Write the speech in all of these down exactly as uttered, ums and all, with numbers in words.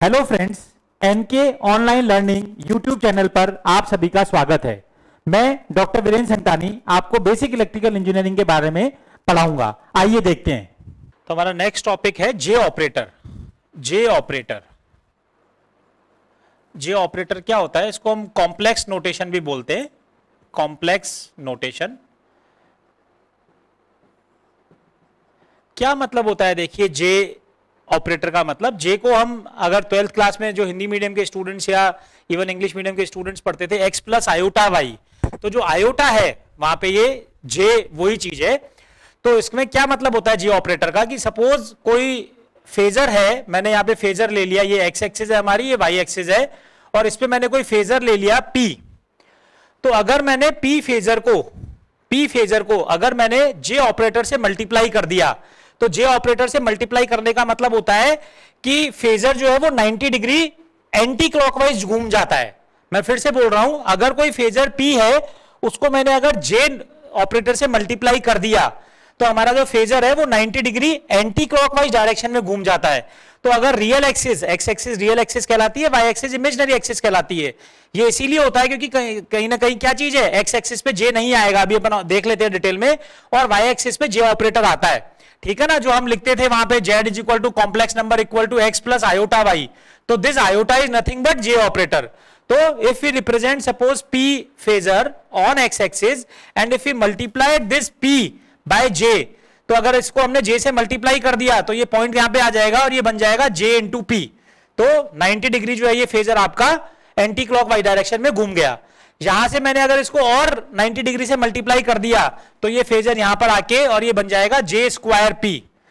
Hello friends, NK online learning YouTube channel पर आप सभी का स्वागत है। मैं डॉक्टर वीरेंद्र संतानी आपको बेसिक इलेक्ट्रिकल इंजीनियरिंग के बारे में पढ़ाऊंगा। आइए देखते हैं। तो हमारा नेक्स्ट टॉपिक है J operator. J operator J operator क्या होता है? इसको हम कॉम्प्लेक्स नोटेशन भी बोलते हैं। कॉम्प्लेक्स नोटेशन क्या मतलब होता है? देखिए, जे ऑपरेटर का मतलब, जे को हम अगर ट्वेल्थ क्लास में जो हिंदी मीडियम के स्टूडेंट्स या इवन इंग्लिश मीडियम के स्टूडेंट्स पढ़ते थे, एक्स प्लस आयोटा वाई, तो जो आयोटा है वहां पे ये जे वही चीज है। तो इसमें क्या मतलब होता है जे ऑपरेटर का कि सपोज कोई फेजर है, मैंने यहाँ पे फेजर ले लिया, ये एक्स एक्सिस है हमारी, ये वाई एक्सिस है, और इस पे मैंने कोई फेजर ले लिया पी। तो अगर मैंने पी फेजर को पी फेजर को अगर मैंने जे ऑपरेटर से मल्टीप्लाई कर दिया, तो जे ऑपरेटर से मल्टीप्लाई करने का मतलब होता है कि फेजर जो है वो नब्बे डिग्री एंटी क्लॉकवाइज घूम जाता है। मैं फिर से बोल रहा हूं, अगर कोई फेजर पी है, उसको मैंने अगर जे ऑपरेटर से मल्टीप्लाई कर दिया, तो हमारा जो फेजर है वो नब्बे डिग्री एंटी क्लॉकवाइज डायरेक्शन में घूम जाता है। तो अगर real axis, X axis real axis कहलाती है, वाई एक्सिस इमेजिनरी एक्सिस कहलाती है। ये इसीलिए होता है क्योंकि कहीं कहीं ना कहीं क्या चीज है, एक्स एक्सिस पे जे नहीं आएगा, अभी अपन देख लेते हैं डिटेल में, और वाई एक्सिस पे जे ऑपरेटर आता है। ठीक है ना, जो हम लिखते थे वहां पे z is equal to complex number equal to X plus iota Y. तो this iota is nothing but J operator. तो if we represent suppose p phasor on x axis and if we multiply this p by j, तो अगर इसको हमने j से multiply कर दिया तो ये पॉइंट यहां पे आ जाएगा और ये बन जाएगा j इंटू पी। तो नब्बे डिग्री जो है ये फेजर आपका एंटी क्लॉकवाइज डायरेक्शन में घूम गया। यहां से मैंने अगर इसको और नब्बे डिग्री से मल्टीप्लाई कर दिया तो ये फेजर यहां पर आके और ये बन जाएगा जे स्क्वायर पी।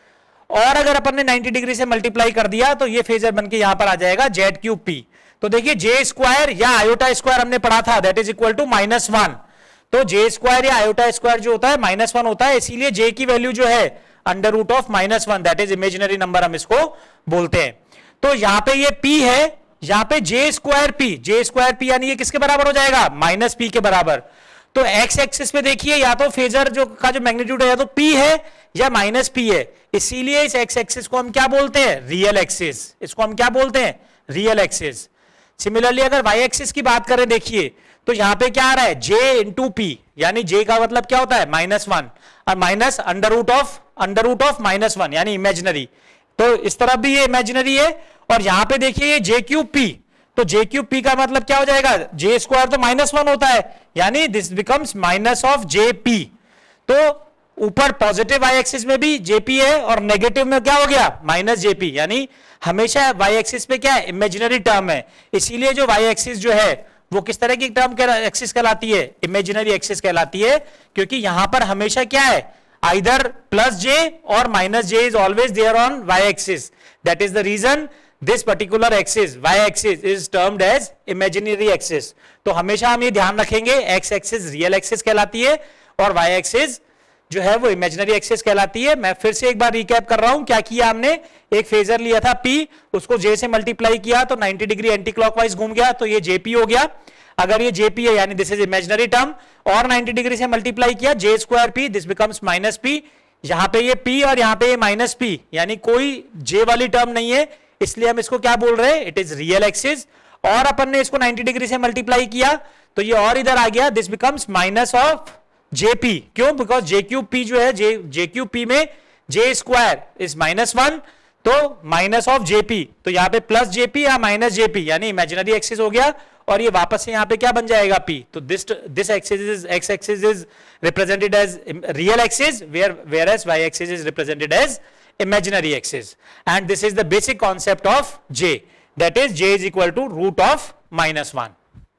और अगर अपन ने नब्बे डिग्री से मल्टीप्लाई कर दिया तो ये फेजर बनके यहां पर आ जाएगा जेड क्यूब पी। तो देखिए, जे स्क्वायर या आयोटा स्क्वायर हमने पढ़ा था, that is equal to minus one. तो जे स्क्वायर या आयोटा स्क्वायर जो होता है माइनस वन होता है, इसीलिए जे की वैल्यू जो है under root of minus one, that is imaginary number हम इसको बोलते हैं। तो यहां पे ये पी है, यहां पे J square P, J square P यानी ये किसके बराबर हो जाएगा? माइनस पी के बराबर। तो एक्स एक्सिस पे देखिए, या तो फेजर जो का जो मैग्नीट्यूड है या तो पी है या माइनस पी है, इसीलिए इस एक्स एक्सिस को हम क्या बोलते हैं? Real axis. इसको हम क्या बोलते हैं? Real axis. सिमिलरली अगर वाई एक्सिस की बात करें, देखिए तो यहां पे क्या आ रहा है? जे इंटू पी, यानी जे का मतलब क्या होता है? माइनस वन, और minus under root of under root of minus one यानी इमेजिनरी। तो इस तरफ भी ये इमेजिनरी है, और यहां पे देखिए ये जे क्यूब पी, तो जे क्यूब पी का मतलब क्या हो जाएगा? जे स्क्वायर तो माइनस वन होता है, यानी this becomes minus of J P. तो ऊपर पॉजिटिव वाई एक्सिस में भी जेपी है और नेगेटिव में क्या हो गया? Minus JP. यानी हमेशा वाई एक्सिस पे क्या है? इमेजिनरी टर्म है। इसीलिए जो वाई एक्सिस जो है वो किस तरह की टर्म एक्सिस कहलाती है? इमेजिनरी एक्सिस कहलाती है, क्योंकि यहां पर हमेशा क्या है? either plus j or minus j is always there on y axis. That is the reason this particular axis, y axis, is termed as imaginary axis. तो हमेशा हम ये ध्यान रखेंगे, x axis real axis कहलाती है और y axis जो है वो इमेजिनरी एक्सिस कहलाती है। मैं फिर से एक बार रिकैप कर रहा हूं, क्या किया हमने? एक फेजर लिया था p, उसको j से मल्टीप्लाई किया तो नब्बे डिग्री एंटी क्लॉकवाइज घूम गया, तो ये jp हो गया। अगर ये jp है यानी दिस इज इमेजिनरी टर्म, और नब्बे डिग्री से मल्टीप्लाई किया J square P, this becomes minus P. यहां पे ये p और यहां पे ये माइनस पी, यानी कोई j वाली टर्म नहीं है, इसलिए हम इसको क्या बोल रहे हैं? It is real axis. और अपन ने इसको नब्बे डिग्री से मल्टीप्लाई किया तो ये और इधर आ गया, this becomes minus of JP. क्यों? बिकॉज जे क्यूब पी जो है, जे जे क्यूब पी में J square is minus one, तो माइनस ऑफ जेपी, तो यहाँ पे प्लस जेपी या माइनस जेपी, यानी इमेजिनरी एक्सिस हो गया, और ये वापस से यहाँ पे क्या बन जाएगा? पी। तो this this axis is X axis is represented as real axis, where where as Y axis is represented as imaginary axis. And this is the basic concept of J, that is J is equal to root of minus one.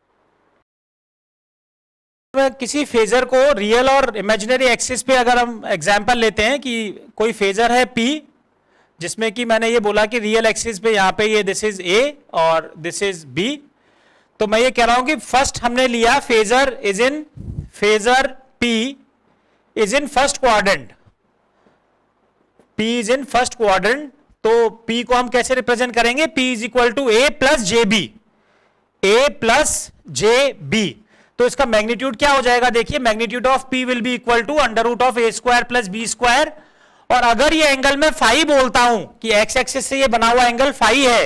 किसी phasor को real और imaginary axis पे अगर हम example लेते हैं कि कोई फेजर है P, जिसमें कि मैंने ये बोला कि रियल एक्सिस पे यहाँ पे ये दिस इज A और दिस इज B, तो मैं ये कह रहा हूं कि फर्स्ट हमने लिया phasor is in phasor P is in first quadrant, P is in first quadrant. तो P को हम कैसे रिप्रेजेंट करेंगे? P is equal to A plus J B, A plus J B. तो इसका मैग्नीट्यूड क्या हो जाएगा? देखिए, magnitude of P will be equal to under root of A square plus B square. और अगर ये एंगल मैं फाई बोलता हूं कि एक्स एक्सिस से ये बना हुआ एंगल फाई है,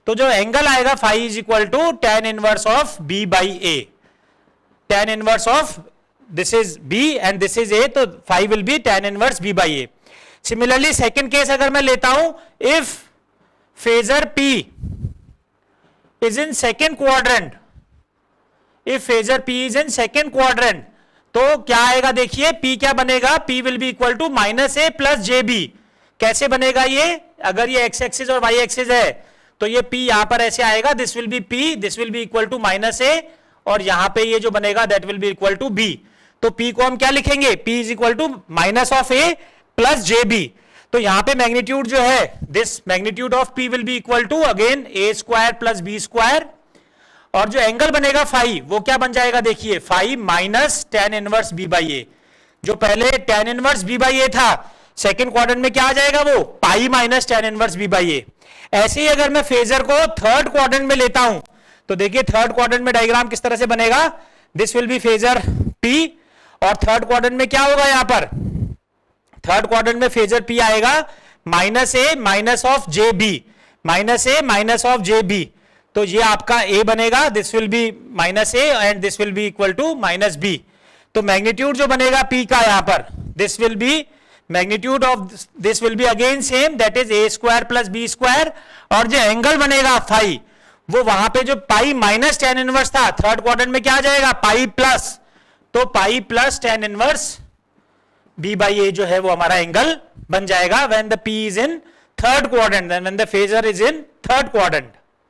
तो जो एंगल आएगा phi is equal to tan inverse of B by A, tan inverse of this is B and this is A, तो phi will be tan inverse B by A. Similarly second case अगर मैं लेता हूं, if phasor P is in second quadrant, if phasor P is in second quadrant, तो क्या आएगा देखिए, P क्या बनेगा, P will be equal to minus A plus J B. कैसे बनेगा ये, अगर ये x एक्सिस और y एक्सिस है तो ये P यहां पर ऐसे आएगा, this will be P, this will be equal to minus A, और यहां पे ये जो बनेगा that will be equal to B। तो P को हम क्या लिखेंगे, P is equal to minus of A plus J B. तो यहां पे मैग्नीट्यूड जो है, this magnitude of P will be equal to again A square plus B square, और जो एंगल बनेगा फाई वो क्या बन जाएगा देखिए, phi minus tan inverse B by A. जो पहले tan inverse B by A था, सेकंड क्वाड्रेंट में क्या आ जाएगा वो, pi minus tan inverse B by A. ऐसे ही अगर मैं फेजर को थर्ड क्वाड्रेंट में लेता हूं तो देखिए थर्ड क्वाड्रेंट में डायग्राम किस तरह से बनेगा, this will be phasor P, और थर्ड क्वाड्रेंट में क्या होगा, यहां पर थर्ड क्वाड्रेंट में फेजर P आएगा minus A minus of J B, minus A minus of J B. तो ये आपका A बनेगा, this will be minus A and this will be equal to minus B. तो मैग्नीट्यूड जो बनेगा P का यहां पर, this will be magnitude of this will be again same, that is A square plus B square, और जो angle बनेगा phi वो वहां पे जो पाई माइनस टेन इनवर्स था, थर्ड क्वाड्रेंट में क्या आ जाएगा, पाई प्लस, तो pi plus tan inverse B by A जो है वो हमारा एंगल बन जाएगा when the P is in third quadrant, when the phasor is in third quadrant.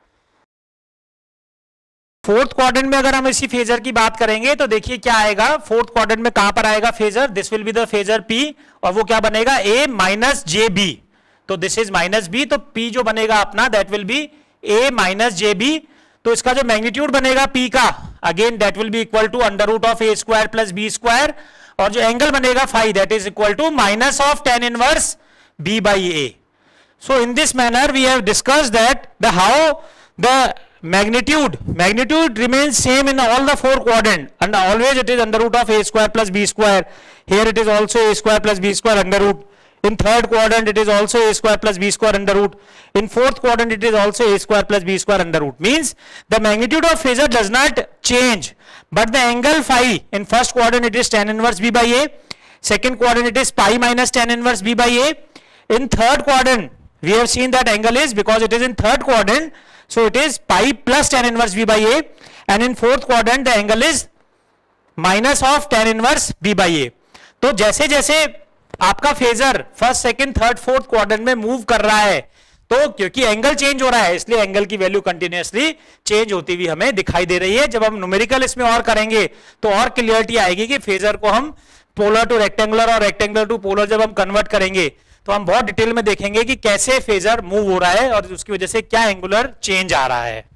Fourth quadrant में अगर हम इसी फेजर की बात करेंगे तो देखिए क्या आएगा, फोर्थ क्वाड्रेंट में कहां पर आएगा phasor, this will be the phasor P, और वो क्या बनेगा, A माइनस जे बी। तो दिस इज माइनस बी, तो P जो बनेगा अपना that will be A minus J B. तो इसका जो मैग्नीट्यूड बनेगा P का, again that will be equal to under root of A square plus B square, और जो एंगल बनेगा phi that is equal to minus of tan inverse B by A. So in this manner we have discussed that the how the magnitude magnitude remains same in all the four quadrant, and always it is under root of a square plus b square. Here it is also a square plus b square under root. In third quadrant it is also a square plus b square under root. In fourth quadrant it is also a square plus b square under root. Means the magnitude of phasor does not change, but the angle phi in first quadrant it is tan inverse b by a, second quadrant it is pi minus tan inverse b by a. In third quadrant we have seen that angle is, because it is in third quadrant, so it is pi plus tan inverse b by a, and in fourth quadrant the angle is minus of tan inverse b by a. तो जैसे जैसे आपका phasor first second third fourth quadrant में move कर रहा है, तो क्योंकि एंगल चेंज हो रहा है इसलिए एंगल की वैल्यू कंटिन्यूअसली चेंज होती हुई हमें दिखाई दे रही है। जब हम न्यूमेरिकल इसमें और करेंगे तो और क्लियरिटी आएगी कि फेजर को हम पोलर टू रेक्टेंगुलर और रेक्टेंगुलर टू पोलर जब हम कन्वर्ट करेंगे तो हम बहुत डिटेल में देखेंगे कि कैसे फेजर मूव हो रहा है और उसकी वजह से क्या एंगुलर चेंज आ रहा है।